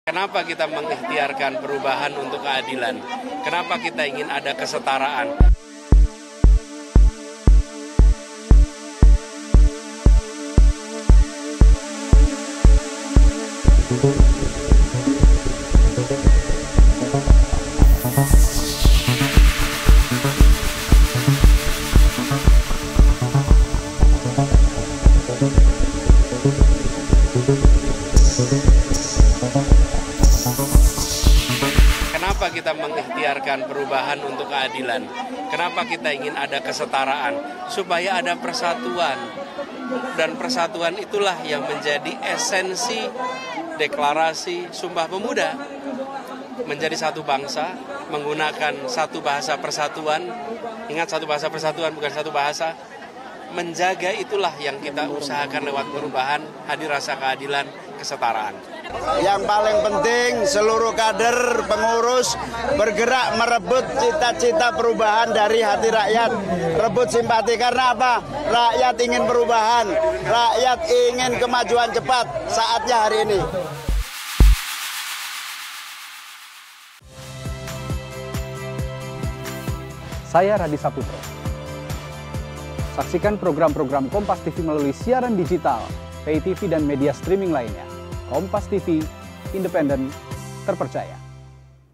Kenapa kita mengikhtiarkan perubahan untuk keadilan? Kenapa kita ingin ada kesetaraan? Kenapa kita mengikhtiarkan perubahan untuk keadilan? Kenapa kita ingin ada kesetaraan? Supaya ada persatuan. Dan persatuan itulah yang menjadi esensi deklarasi Sumpah Pemuda. Menjadi satu bangsa, menggunakan satu bahasa persatuan. Ingat, satu bahasa persatuan, bukan satu bahasa. Menjaga itulah yang kita usahakan lewat perubahan, hadir rasa keadilan, kesetaraan. Yang paling penting seluruh kader, pengurus bergerak merebut cita-cita perubahan dari hati rakyat. Rebut simpati, karena apa? Rakyat ingin perubahan, rakyat ingin kemajuan cepat, saatnya hari ini. Saya Radi Saputro. Saksikan program-program Kompas TV melalui siaran digital, pay TV dan media streaming lainnya. Kompas TV, independen, terpercaya.